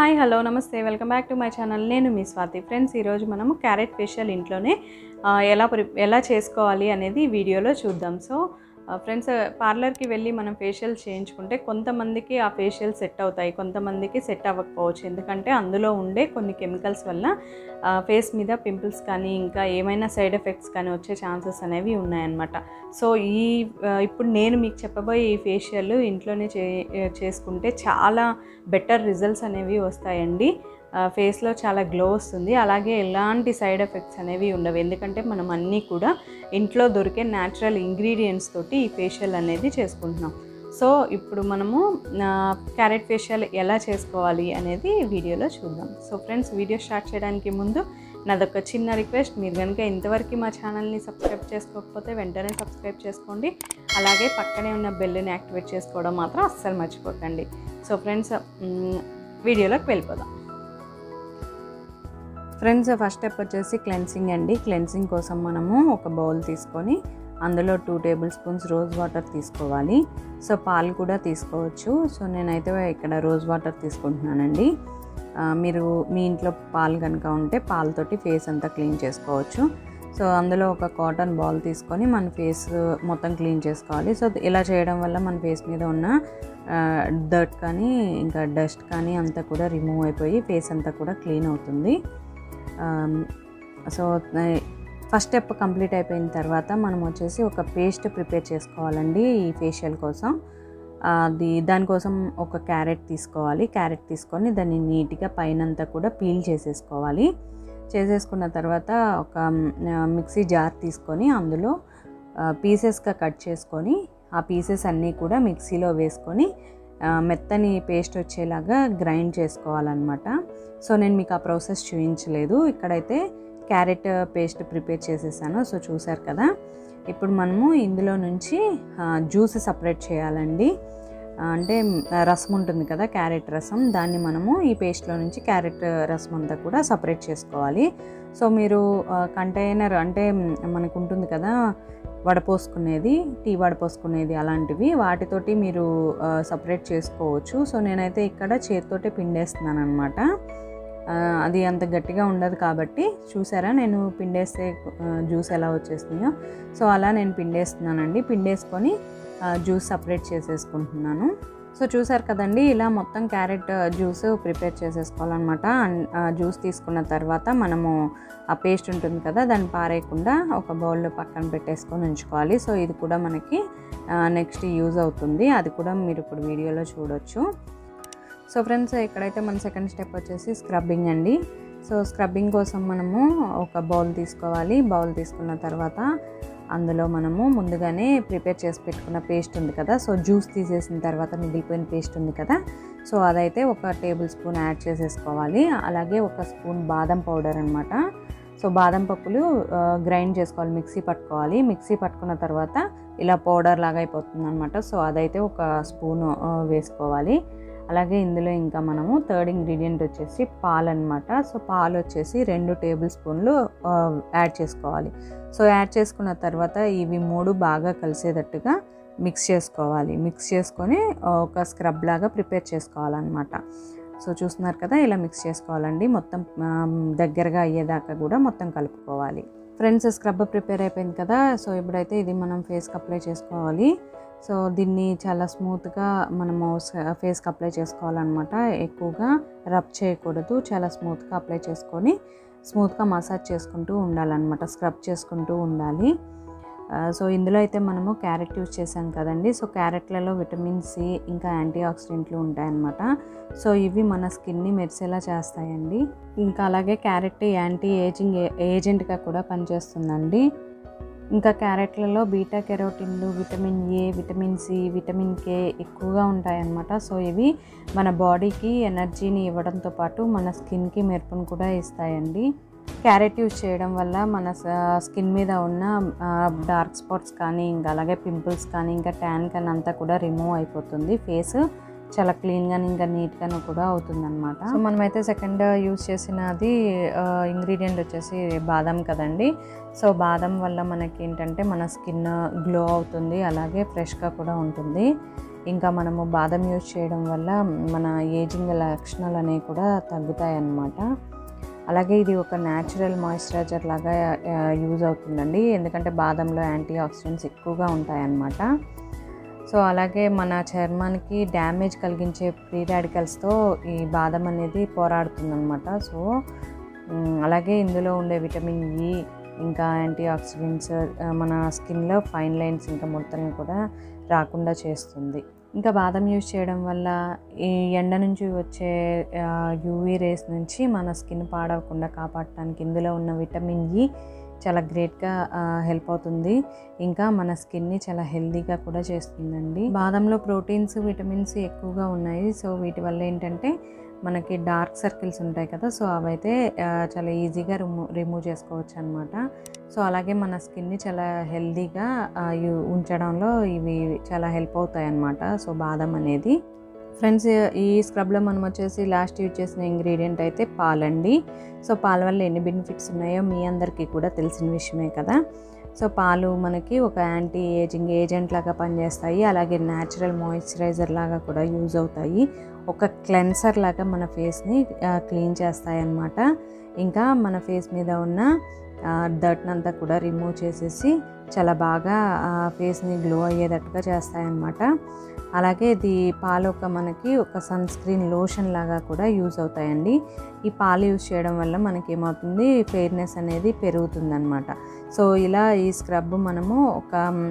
Hi hello నమస్తే welcome back to my channel. నేను మీ స్వాతి. ఫ్రెండ్స్, ఈరోజు మనము క్యారెట్ ఫేషియల్ ఇంట్లోనే ఎలా చేసుకోవాలి అనేది వీడియోలో చూద్దాం. సో ఫ్రెండ్స్, పార్లర్కి వెళ్ళి మనం ఫేషియల్ చేయించుకుంటే కొంతమందికి ఆ ఫేషియల్ సెట్ అవుతాయి, కొంతమందికి సెట్ అవ్వకపోవచ్చు. ఎందుకంటే అందులో ఉండే కొన్ని కెమికల్స్ వల్ల ఫేస్ మీద పింపుల్స్ కానీ ఇంకా ఏమైనా సైడ్ ఎఫెక్ట్స్ కానీ వచ్చే ఛాన్సెస్ అనేవి ఉన్నాయన్నమాట. సో ఇప్పుడు నేను మీకు చెప్పబోయే ఈ ఫేషియల్ ఇంట్లోనే చేసుకుంటే చాలా బెటర్ రిజల్ట్స్ అనేవి వస్తాయండి. ఫేస్లో చాలా గ్లో వస్తుంది, అలాగే ఎలాంటి సైడ్ ఎఫెక్ట్స్ అనేవి ఉండవు. ఎందుకంటే మనం అన్నీ కూడా ఇంట్లో దొరికే న్యాచురల్ ఇంగ్రీడియంట్స్ తోటి ఈ ఫేషియల్ అనేది చేసుకుంటున్నాం. సో ఇప్పుడు మనము క్యారెట్ ఫేషియల్ ఎలా చేసుకోవాలి అనేది వీడియోలో చూద్దాం. సో ఫ్రెండ్స్, వీడియో స్టార్ట్ చేయడానికి ముందు నాదొక చిన్న రిక్వెస్ట్. మీరు కనుక ఇంతవరకు మా ఛానల్ని సబ్స్క్రైబ్ చేసుకోకపోతే వెంటనే సబ్స్క్రైబ్ చేసుకోండి. అలాగే పక్కనే ఉన్న బెల్ని యాక్టివేట్ చేసుకోవడం మాత్రం అస్సలు మర్చిపోకండి. సో ఫ్రెండ్స్, వీడియోలోకి వెళ్ళిపోదాం. ఫ్రెండ్స్, ఫస్ట్ స్టెప్ వచ్చేసి క్లెన్సింగ్ అండి. క్లెన్సింగ్ కోసం మనము ఒక బౌల్ తీసుకొని అందులో 2 టేబుల్ స్పూన్స్ రోజ్ వాటర్ తీసుకోవాలి. సో పాలు కూడా తీసుకోవచ్చు. సో నేనైతే ఇక్కడ రోజ్ వాటర్ తీసుకుంటున్నానండి. మీరు మీ ఇంట్లో పాలు కనుక ఉంటే పాలతోటి ఫేస్ అంతా క్లీన్ చేసుకోవచ్చు. సో అందులో ఒక కాటన్ బాల్ తీసుకొని మన ఫేస్ మొత్తం క్లీన్ చేసుకోవాలి. సో ఇలా చేయడం వల్ల మన ఫేస్ మీద ఉన్న డర్ట్ కానీ ఇంకా డస్ట్ కానీ అంతా కూడా రిమూవ్ అయిపోయి ఫేస్ అంతా కూడా క్లీన్ అవుతుంది. సో ఫస్ట్ స్టెప్ కంప్లీట్ అయిపోయిన తర్వాత మనం వచ్చేసి ఒక పేస్ట్ ప్రిపేర్ చేసుకోవాలండి ఈ ఫేషియల్ కోసం. దానికోసం ఒక క్యారెట్ తీసుకోవాలి. క్యారెట్ తీసుకొని దాన్ని నీట్గా పైనంతా కూడా పీల్ చేసేసుకోవాలి. చేసేసుకున్న తర్వాత ఒక మిక్సీ జార్ తీసుకొని అందులో పీసెస్గా కట్ చేసుకొని ఆ పీసెస్ అన్నీ కూడా మిక్సీలో వేసుకొని మెత్తని పేస్ట్ వచ్చేలాగా గ్రైండ్ చేసుకోవాలన్నమాట. సో నేను మీకు ఆ ప్రాసెస్ చూపించలేదు. ఇక్కడైతే క్యారెట్ పేస్ట్ ప్రిపేర్ చేసేసాను. సో చూసారు కదా. ఇప్పుడు మనము ఇందులో నుంచి జ్యూస్ సపరేట్ చేయాలండి. అంటే రసం ఉంటుంది కదా, క్యారెట్ రసం, దాన్ని మనము ఈ పేస్ట్లో నుంచి క్యారెట్ రసం అంతా కూడా సపరేట్ చేసుకోవాలి. సో మీరు కంటైనర్ అంటే మనకు ఉంటుంది కదా వడపోసుకునేది, టీ వడపోసుకునేది, అలాంటివి వాటితోటి మీరు సపరేట్ చేసుకోవచ్చు. సో నేనైతే ఇక్కడ చేతితోటే పిండేస్తున్నాను అనమాట. అది అంత గట్టిగా ఉండదు కాబట్టి చూసారా నేను పిండేస్తే జ్యూస్ ఎలా వచ్చేస్తుందో. సో అలా నేను పిండేస్తున్నానండి. పిండేసుకొని జ్యూస్ సపరేట్ చేసేసుకుంటున్నాను. సో చూసారు కదండి, ఇలా మొత్తం క్యారెట్ జ్యూస్ ప్రిపేర్ చేసేసుకోవాలన్నమాట. జ్యూస్ తీసుకున్న తర్వాత మనము ఆ పేస్ట్ ఉంటుంది కదా దాన్ని పారేయకుండా ఒక బౌల్లో పక్కన పెట్టేసుకొని ఉంచుకోవాలి. సో ఇది కూడా మనకి నెక్స్ట్ యూజ్ అవుతుంది. అది కూడా మీరు ఇప్పుడు వీడియోలో చూడొచ్చు. సో ఫ్రెండ్స్, ఇక్కడైతే మన సెకండ్ స్టెప్ వచ్చేసి స్క్రబ్బింగ్ అండి. సో స్క్రబ్బింగ్ కోసం మనము ఒక బౌల్ తీసుకోవాలి. బౌల్ తీసుకున్న తర్వాత అందులో మనము ముందుగానే ప్రిపేర్ చేసి పెట్టుకున్న పేస్ట్ ఉంది కదా, సో జ్యూస్ తీసేసిన తర్వాత మిగిలిపోయిన పేస్ట్ ఉంది కదా, సో అదైతే ఒక టేబుల్ స్పూన్ యాడ్ చేసేసుకోవాలి. అలాగే ఒక స్పూన్ బాదం పౌడర్ అనమాట. సో బాదం పప్పులు గ్రైండ్ చేసుకోవాలి, మిక్సీ పట్టుకోవాలి. మిక్సీ పట్టుకున్న తర్వాత ఇలా పౌడర్ లాగా అయిపోతుంది అనమాట. సో అదైతే ఒక స్పూన్ వేసుకోవాలి. అలాగే ఇందులో ఇంకా మనము థర్డ్ ఇంగ్రీడియంట్ వచ్చేసి పాలు అనమాట. సో పాలు వచ్చేసి 2 టేబుల్ స్పూన్లు యాడ్ చేసుకోవాలి. సో యాడ్ చేసుకున్న తర్వాత ఇవి 3 బాగా కలిసేటట్టుగా మిక్స్ చేసుకోవాలి. మిక్స్ చేసుకొని ఒక స్క్రబ్ లాగా ప్రిపేర్ చేసుకోవాలన్నమాట. సో చూస్తున్నారు కదా, ఇలా మిక్స్ చేసుకోవాలండి. మొత్తం దగ్గరగా అయ్యేదాకా కూడా మొత్తం కలుపుకోవాలి. ఫ్రెండ్స్, స్క్రబ్ ప్రిపేర్ అయిపోయింది కదా. సో ఇప్పుడైతే ఇది మనం ఫేస్కి అప్లై చేసుకోవాలి. సో దీన్ని చాలా స్మూత్గా మనము ఫేస్కి అప్లై చేసుకోవాలన్నమాట. ఎక్కువగా రబ్ చేయకూడదు, చాలా స్మూత్గా అప్లై చేసుకొని స్మూత్గా మసాజ్ చేసుకుంటూ ఉండాలన్నమాట, స్క్రబ్ చేసుకుంటూ ఉండాలి. సో ఇందులో అయితే మనము క్యారెట్ యూజ్ చేసాం కదండి. సో క్యారెట్లలో విటమిన్ సి ఇంకా యాంటీ ఆక్సిడెంట్లు ఉంటాయన్నమాట. సో ఇవి మన స్కిన్ని మెరిసేలా చేస్తాయండి. ఇంకా అలాగే క్యారెట్ యాంటీ ఏజింగ్ ఏజెంట్గా కూడా పనిచేస్తుందండి. ఇంకా క్యారెట్లలో బీటా కెరోటిన్లు, vitamin A, vitamin C, vitamin K ఎక్కువగా ఉంటాయన్నమాట. సో ఇవి మన బాడీకి ఎనర్జీని ఇవ్వడంతో పాటు మన స్కిన్కి మెరుపును కూడా ఇస్తాయండి. క్యారెట్ యూజ్ చేయడం వల్ల మన స్కిన్ మీద ఉన్న డార్క్ స్పాట్స్ కానీ ఇంకా అలాగే పింపుల్స్ కానీ ఇంకా ట్యాన్ కానీ అంతా కూడా రిమూవ్ అయిపోతుంది. ఫేస్ చాలా క్లీన్గాను ఇంకా నీట్గాను కూడా అవుతుందన్నమాట. సో మనమైతే సెకండ్ యూజ్ చేసినది ఇంగ్రీడియంట్ వచ్చేసి బాదం కదండి. సో బాదం వల్ల మనకి ఏంటంటే మన స్కిన్ గ్లో అవుతుంది, అలాగే ఫ్రెష్గా కూడా ఉంటుంది. ఇంకా మనము బాదం యూజ్ చేయడం వల్ల మన ఏజింగ్ లక్షణాలు అనేవి కూడా తగ్గుతాయి అన్నమాట. అలాగే ఇది ఒక న్యాచురల్ మాయిశ్చరైజర్ లాగా యూజ్ అవుతుందండి, ఎందుకంటే బాదంలో యాంటీ ఆక్సిడెంట్స్ ఎక్కువగా ఉంటాయన్నమాట. సో అలాగే మన చర్మానికి డ్యామేజ్ కలిగించే ఫ్రీ రాడికల్స్తో ఈ బాదం అనేది పోరాడుతుందన్నమాట. సో అలాగే ఇందులో ఉండే విటమిన్ ఈ ఇంకా యాంటీ ఆక్సిడెంట్స్ మన స్కిన్లో ఫైన్ లైన్స్ ఇంకా ముడతలను కూడా రాకుండా చేస్తుంది. ఇంకా బాదం యూజ్ చేయడం వల్ల ఈ ఎండ నుంచి వచ్చే యూవీ రేస్ నుంచి మన స్కిన్ పాడవకుండా కాపాడటానికి ఇందులో ఉన్న విటమిన్ ఈ చాలా గ్రేట్గా హెల్ప్ అవుతుంది. ఇంకా మన స్కిన్ని చాలా హెల్తీగా కూడా చేస్తుందండి. బాదంలో ప్రోటీన్స్ విటమిన్స్ ఎక్కువగా ఉన్నాయి. సో వీటి వల్ల ఏంటంటే మనకి డార్క్ సర్కిల్స్ ఉంటాయి కదా, సో అవైతే చాలా ఈజీగా రిమూవ్ చేసుకోవచ్చు అనమాట. సో అలాగే మన స్కిన్ని చాలా హెల్తీగా ఉంచడంలో ఇవి చాలా హెల్ప్ అవుతాయి అన్నమాట. సో బాదం అనేది ఫ్రెండ్స్, ఈ స్క్రబ్లో మనం వచ్చేసి లాస్ట్ యూజ్ చేసిన ఇంగ్రీడియంట్ అయితే పాలండి. సో పాల వల్ల ఎన్ని బెనిఫిట్స్ ఉన్నాయో మీ అందరికీ కూడా తెలిసిన విషయమే కదా. సో పాలు మనకి ఒక యాంటీ ఏజింగ్ ఏజెంట్ లాగా పనిచేస్తాయి, అలాగే న్యాచురల్ మాయిశ్చరైజర్ లాగా కూడా యూజ్ అవుతాయి, ఒక క్లెన్సర్ లాగా మన ఫేస్ని క్లీన్ చేస్తాయి అన్నమాట. ఇంకా మన ఫేస్ మీద ఉన్న డర్ట్నంతా కూడా రిమూవ్ చేసేసి చాలా బాగా ఫేస్ని గ్లో అయ్యేటట్టుగా చేస్తాయన్నమాట. అలాగే ఇది పాలు మనకి ఒక సన్ స్క్రీన్ లోషన్ లాగా కూడా యూజ్ అవుతాయండి. ఈ పాలు యూజ్ చేయడం వల్ల మనకి ఏమవుతుంది, ఫెయిర్నెస్ అనేది పెరుగుతుందన్నమాట. సో ఇలా ఈ స్క్రబ్ మనము ఒక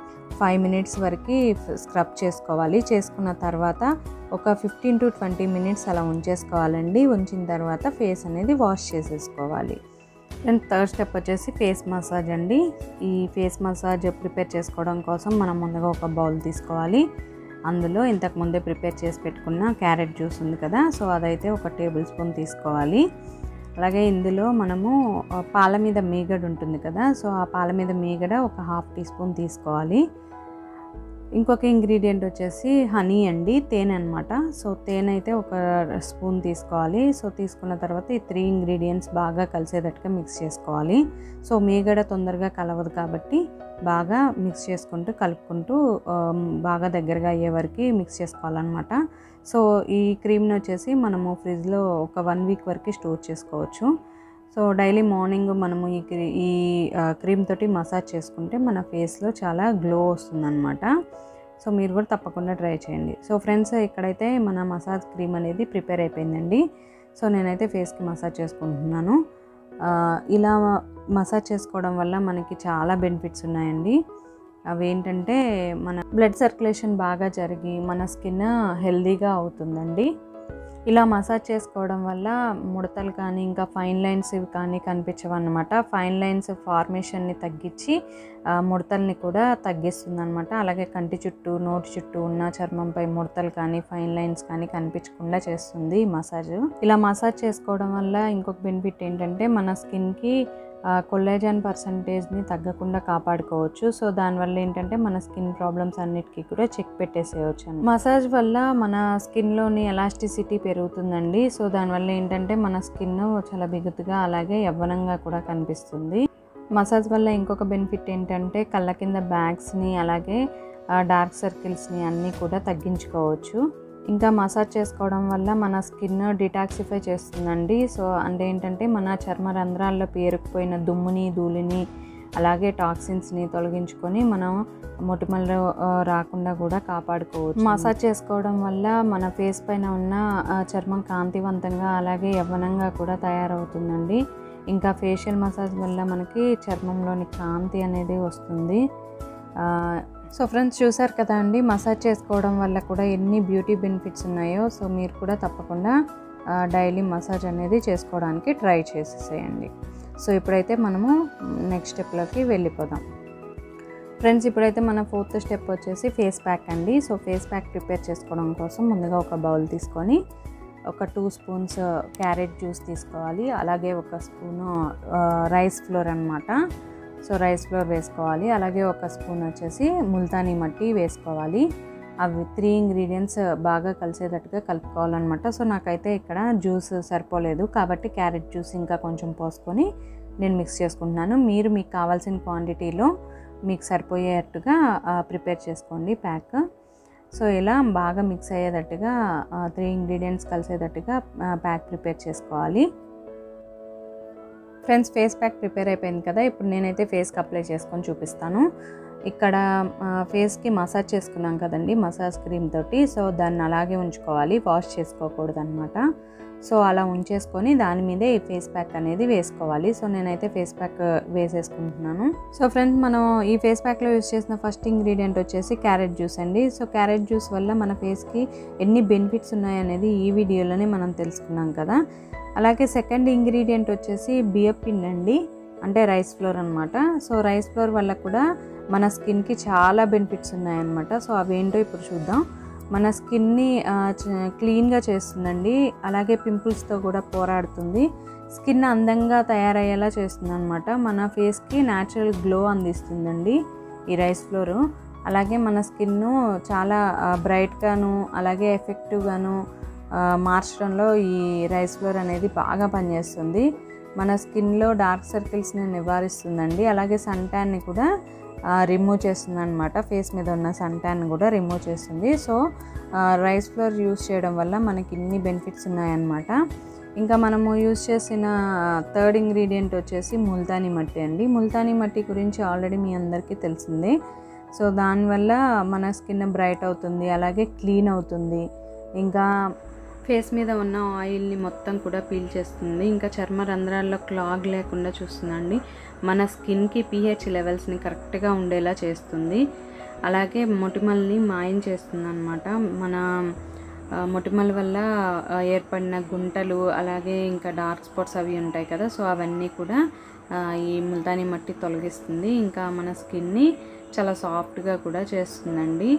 5 minutes వరకు స్క్రబ్ చేసుకోవాలి. చేసుకున్న తర్వాత ఒక 15 to 20 minutes అలా ఉంచేసుకోవాలండి. ఉంచిన తర్వాత ఫేస్ అనేది వాష్ చేసేసుకోవాలి. అండ్ థర్డ్ స్టెప్ వచ్చేసి ఫేస్ మసాజ్ అండి. ఈ ఫేస్ మసాజ్ ప్రిపేర్ చేసుకోవడం కోసం మనం ముందుగా ఒక బౌల్ తీసుకోవాలి. అందులో ఇంతకుముందే ప్రిపేర్ చేసి పెట్టుకున్న క్యారెట్ జ్యూస్ ఉంది కదా, సో అదైతే ఒక టేబుల్ స్పూన్ తీసుకోవాలి. అలాగే ఇందులో మనము పాల మీద మీగడ ఉంటుంది కదా, సో ఆ పాల మీద మీగడ ఒక 1/2 teaspoon తీసుకోవాలి. ఇంకొక ఇంగ్రీడియంట్ వచ్చేసి హనీ అండి, తేనె అనమాట. సో తేనె అయితే ఒక స్పూన్ తీసుకోవాలి. సో తీసుకున్న తర్వాత ఈ 3 ingredients బాగా కలిసేటట్టుగా మిక్స్ చేసుకోవాలి. సో మీగడ తొందరగా కలవదు కాబట్టి బాగా మిక్స్ చేసుకుంటూ కలుపుకుంటూ బాగా దగ్గరగా అయ్యే వరకు మిక్స్ చేసుకోవాలన్నమాట. సో ఈ క్రీమ్ని వచ్చేసి మనము ఫ్రిడ్జ్లో ఒక 1 week వరకు స్టోర్ చేసుకోవచ్చు. సో డైలీ మార్నింగ్ మనము ఈ క్రీమ్ తోటి మసాజ్ చేసుకుంటే మన ఫేస్లో చాలా గ్లో వస్తుందన్నమాట. సో మీరు కూడా తప్పకుండా ట్రై చేయండి. సో ఫ్రెండ్స్, ఇక్కడైతే మన మసాజ్ క్రీమ్ అనేది ప్రిపేర్ అయిపోయిందండి. సో నేనైతే ఫేస్కి మసాజ్ చేసుకుంటున్నాను. ఇలా మసాజ్ చేసుకోవడం వల్ల మనకి చాలా బెనిఫిట్స్ ఉన్నాయండి. అవి ఏంటంటే మన బ్లడ్ సర్క్యులేషన్ బాగా జరిగి మన స్కిన్ హెల్తీగా అవుతుందండి. ఇలా మసాజ్ చేసుకోవడం వల్ల ముడతలు కానీ ఇంకా ఫైన్ లైన్స్ కానీ కనిపించవన్నమాట. ఫైన్ లైన్స్ ఫార్మేషన్ని తగ్గించి ముడతల్ని కూడా తగ్గిస్తుంది అనమాట. అలాగే కంటి చుట్టూ నోటి చుట్టూ ఉన్న చర్మంపై ముడతలు కానీ ఫైన్ లైన్స్ కానీ కనిపించకుండా చేస్తుంది ఈ మసాజ్. ఇలా మసాజ్ చేసుకోవడం వల్ల ఇంకొక బెనిఫిట్ ఏంటంటే మన స్కిన్కి కొల్లాజన్ పర్సంటేజ్ని తగ్గకుండా కాపాడుకోవచ్చు. సో దానివల్ల ఏంటంటే మన స్కిన్ ప్రాబ్లమ్స్ అన్నిటికీ కూడా చెక్ పెట్టేసేయచ్చు. మసాజ్ వల్ల మన స్కిన్లోని ఎలాస్టిసిటీ పెరుగుతుందండి. సో దానివల్ల ఏంటంటే మన స్కిన్ చాలా బిగుతుగా అలాగే యవ్వనంగా కూడా కనిపిస్తుంది. మసాజ్ వల్ల ఇంకొక బెనిఫిట్ ఏంటంటే కళ్ళ కింద బ్యాగ్స్ని అలాగే డార్క్ సర్కిల్స్ని అన్నీ కూడా తగ్గించుకోవచ్చు. ఇంకా మసాజ్ చేసుకోవడం వల్ల మన స్కిన్ డిటాక్సిఫై చేస్తుందండి. సో అంటే ఏంటంటే మన చర్మ రంధ్రాల్లో పేరుకుపోయిన దుమ్ముని ధూళిని అలాగే టాక్సిన్స్ని తొలగించుకొని మనం మొటిమలు రాకుండా కూడా కాపాడుకోవచ్చు. మసాజ్ చేసుకోవడం వల్ల మన ఫేస్ పైన ఉన్న చర్మం కాంతివంతంగా అలాగే యవ్వనంగా కూడా తయారవుతుందండి. ఇంకా ఫేషియల్ మసాజ్ వల్ల మనకి చర్మంలోని కాంతి అనేది వస్తుంది. సో ఫ్రెండ్స్, చూసారు కదా అండి, మసాజ్ చేసుకోవడం వల్ల కూడా ఎన్ని బ్యూటీ బెనిఫిట్స్ ఉన్నాయో. సో మీరు కూడా తప్పకుండా డైలీ మసాజ్ అనేది చేసుకోవడానికి ట్రై చేసేసేయండి. సో ఇప్పుడైతే మనము నెక్స్ట్ స్టెప్లోకి వెళ్ళిపోదాం. ఫ్రెండ్స్, ఇప్పుడైతే మన 4th స్టెప్ వచ్చేసి ఫేస్ ప్యాక్ అండి. సో ఫేస్ ప్యాక్ ప్రిపేర్ చేసుకోవడం కోసం ముందుగా ఒక బౌల్ తీసుకొని ఒక 2 spoons క్యారెట్ జ్యూస్ తీసుకోవాలి. అలాగే ఒక స్పూను రైస్ ఫ్లోర్ అనమాట. సో రైస్ ఫ్లోర్ వేసుకోవాలి. అలాగే ఒక స్పూన్ వచ్చేసి ముల్తానీ మట్టి వేసుకోవాలి. అవి 3 ఇంగ్రీడియంట్స్ బాగా కలిసేటట్టుగా కలుపుకోవాలన్నమాట. సో నాకైతే ఇక్కడ జ్యూస్ సరిపోలేదు కాబట్టి క్యారెట్ జ్యూస్ ఇంకా కొంచెం పోసుకొని నేను మిక్స్ చేసుకుంటున్నాను. మీరు మీకు కావాల్సిన క్వాంటిటీలో మీకు సరిపోయేటట్టుగా ప్రిపేర్ చేసుకోండి ప్యాక్. సో ఇలా బాగా మిక్స్ అయ్యేటట్టుగా 3 ఇంగ్రీడియంట్స్ కలిసేటట్టుగా ప్యాక్ ప్రిపేర్ చేసుకోవాలి. ఫ్రెండ్స్, ఫేస్ ప్యాక్ ప్రిపేర్ అయిపోయింది కదా. ఇప్పుడు నేనైతే ఫేస్కి అప్లై చేసుకొని చూపిస్తాను. ఇక్కడ ఫేస్కి మసాజ్ చేసుకున్నాం కదండి మసాజ్ క్రీమ్ తోటి. సో దాన్ని అలాగే ఉంచుకోవాలి, వాష్ చేసుకోకూడదు అనమాట. సో అలా ఉంచేసుకొని దాని మీదే ఈ ఫేస్ ప్యాక్ అనేది వేసుకోవాలి. సో నేనైతే ఫేస్ ప్యాక్ వేసేసుకుంటున్నాను. సో ఫ్రెండ్స్, మనం ఈ ఫేస్ ప్యాక్లో యూస్ చేసిన ఫస్ట్ ఇంగ్రీడియంట్ వచ్చేసి క్యారెట్ జ్యూస్ అండి. సో క్యారెట్ జ్యూస్ వల్ల మన ఫేస్కి ఎన్ని బెనిఫిట్స్ ఉన్నాయనేది ఈ వీడియోలోనే మనం తెలుసుకున్నాం కదా. అలాగే సెకండ్ ఇంగ్రీడియంట్ వచ్చేసి బియ్యం పిండి అండి, అంటే రైస్ ఫ్లోర్ అనమాట. సో రైస్ ఫ్లోర్ వల్ల కూడా మన స్కిన్కి చాలా బెనిఫిట్స్ ఉన్నాయన్నమాట. సో అవేంటో ఇప్పుడు చూద్దాం. మన స్కిన్ని క్లీన్గా చేస్తుందండి, అలాగే పింపుల్స్తో కూడా పోరాడుతుంది, స్కిన్ అందంగా తయారయ్యేలా చేస్తుంది అనమాట. మన ఫేస్కి న్యాచురల్ గ్లో అందిస్తుందండి ఈ రైస్ ఫ్లోరు. అలాగే మన స్కిన్ను చాలా బ్రైట్గాను అలాగే ఎఫెక్టివ్గాను మార్చడంలో ఈ రైస్ ఫ్లోర్ అనేది బాగా పనిచేస్తుంది. మన స్కిన్లో డార్క్ సర్కిల్స్ని నివారిస్తుందండి, అలాగే సన్ ట్యాన్ని కూడా రిమూవ్ చేస్తుంది అనమాట. ఫేస్ మీద ఉన్న సన్ ట్యాన్ కూడా రిమూవ్ చేస్తుంది. సో రైస్ ఫ్లోర్ యూస్ చేయడం వల్ల మనకి ఇన్ని బెనిఫిట్స్ ఉన్నాయన్నమాట. ఇంకా మనము యూస్ చేసిన థర్డ్ ఇంగ్రీడియంట్ వచ్చేసి ముల్తానీ మట్టి అండి. ముల్తానీ మట్టి గురించి ఆల్రెడీ మీ అందరికీ తెలిసిందే. సో దానివల్ల మన స్కిన్ బ్రైట్ అవుతుంది, అలాగే క్లీన్ అవుతుంది, ఇంకా ఫేస్ మీద ఉన్న ఆయిల్ని మొత్తం కూడా పీల్ చేస్తుంది, ఇంకా చర్మ రంధ్రాల్లో క్లాగ్ లేకుండా చూస్తుందండి. మన స్కిన్కి pH లెవెల్స్ని కరెక్ట్గా ఉండేలా చేస్తుంది, అలాగే మొటిమల్ని మాయం చేస్తుంది అనమాట. మన మొటిమల వల్ల ఏర్పడిన గుంటలు అలాగే ఇంకా డార్క్ స్పాట్స్ అవి ఉంటాయి కదా. సో అవన్నీ కూడా ఈ ముల్తానీ మట్టి తొలగిస్తుంది, ఇంకా మన స్కిన్ని చాలా సాఫ్ట్గా కూడా చేస్తుందండి.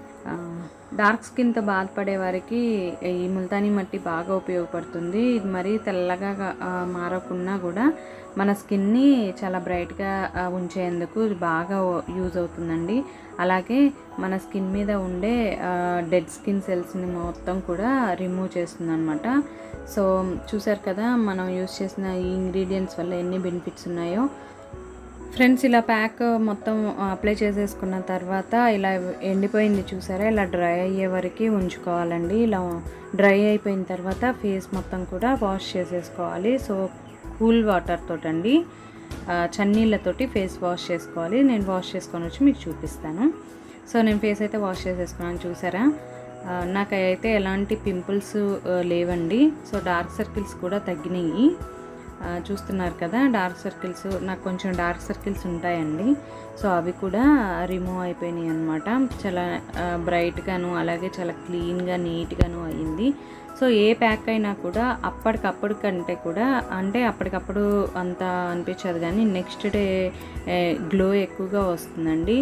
డార్క్ స్కిన్తో బాధపడే వారికి ఈ ముల్తానీ మట్టి బాగా ఉపయోగపడుతుంది. ఇది మరీ తెల్లగా మారకుండా కూడా మన స్కిన్ని చాలా బ్రైట్గా ఉంచేందుకు ఇది బాగా యూజ్ అవుతుందండి. అలాగే మన స్కిన్ మీద ఉండే డెడ్ స్కిన్ సెల్స్ని మొత్తం కూడా రిమూవ్ చేస్తుంది అనమాట. సో చూసారు కదా మనం యూజ్ చేసిన ఈ ఇంగ్రీడియంట్స్ వల్ల ఎన్ని బెనిఫిట్స్ ఉన్నాయో. ఫ్రెండ్స్, ఇలా ప్యాక్ మొత్తం అప్లై చేసేసుకున్న తర్వాత ఇలా ఎండిపోయింది చూసారా, ఇలా డ్రై అయ్యే వరకు ఉంచుకోవాలండి. ఇలా డ్రై అయిపోయిన తర్వాత ఫేస్ మొత్తం కూడా వాష్ చేసేసుకోవాలి. సో కూల్ వాటర్ తోటండి, చన్నీళ్ళతోటి ఫేస్ వాష్ చేసుకోవాలి. నేను వాష్ చేసుకొని వచ్చి మీకు చూపిస్తాను. సో నేను ఫేస్ అయితే వాష్ చేసేసుకున్నాను చూసారా. నాకైతే ఎలాంటి పింపుల్స్ లేవండి. సో డార్క్ సర్కిల్స్ కూడా తగ్గినాయి. చూస్తున్నారు కదా డార్క్ సర్కిల్స్, నాకు కొంచెం డార్క్ సర్కిల్స్ ఉంటాయండి. సో అవి కూడా రిమూవ్ అయిపోయినాయి అనమాట. చాలా బ్రైట్గాను అలాగే చాలా క్లీన్గా నీట్గాను అయ్యింది. సో ఏ ప్యాక్ అయినా కూడా అప్పటికప్పుడు కంటే కూడా, అంటే అప్పటికప్పుడు అంత అనిపించదు కానీ నెక్స్ట్ డే గ్లో ఎక్కువగా వస్తుందండి.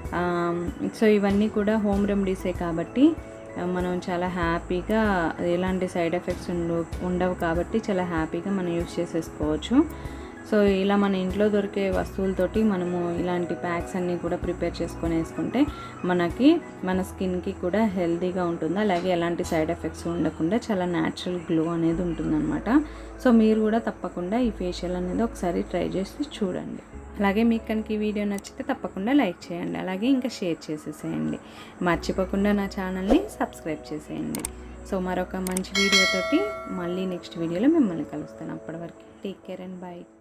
సో ఇవన్నీ కూడా హోమ్ రెమెడీసే కాబట్టి మనం చాలా హ్యాపీగా, ఎలాంటి సైడ్ ఎఫెక్ట్స్ ఉండవు కాబట్టి చాలా హ్యాపీగా మనం యూస్ చేసేసుకోవచ్చు. సో ఇలా మన ఇంట్లో దొరికే వస్తువులతోటి మనము ఇలాంటి ప్యాక్స్ అన్నీ కూడా ప్రిపేర్ చేసుకొని వేసుకుంటే మనకి మన స్కిన్కి కూడా హెల్తీగా ఉంటుంది, అలాగే ఎలాంటి సైడ్ ఎఫెక్ట్స్ ఉండకుండా చాలా న్యాచురల్ గ్లో అనేది ఉంటుందన్నమాట. సో మీరు కూడా తప్పకుండా ఈ ఫేషియల్ అనేది ఒకసారి ట్రై చేసి చూడండి. అలాగే మీకు కనుక ఈ వీడియో నచ్చితే తప్పకుండా లైక్ చేయండి, అలాగే ఇంకా షేర్ చేసేసేయండి. మర్చిపోకుండా నా ఛానల్ని సబ్స్క్రైబ్ చేసేయండి. సో మరొక మంచి వీడియోతోటి మళ్ళీ నెక్స్ట్ వీడియోలో మిమ్మల్ని కలుస్తాను. అప్పటి వరకు టేక్ కేర్ అండ్ బై.